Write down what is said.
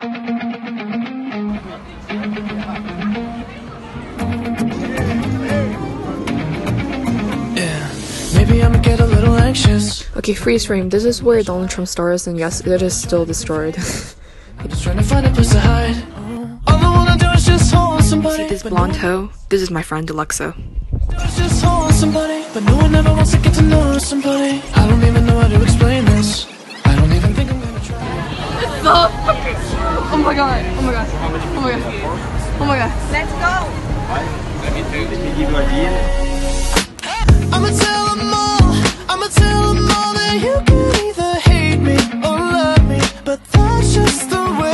Maybe I'ma get a little anxious. Okay, freeze frame. This is where Donald Trump stars, and yes, it is still destroyed. Just trying to find a place to hide. All I wanna do is just hold somebody. See this blonde hoe? This is my friend Deluxo. Just hold somebody, but no one ever wants to get to know somebody. I don't even know how to explain this. I don't even think I'm gonna try. Oh my god! Oh my god! Oh my god! Oh my god! Let's go! I'ma tell them all that you can either hate me or love me, but that's just the way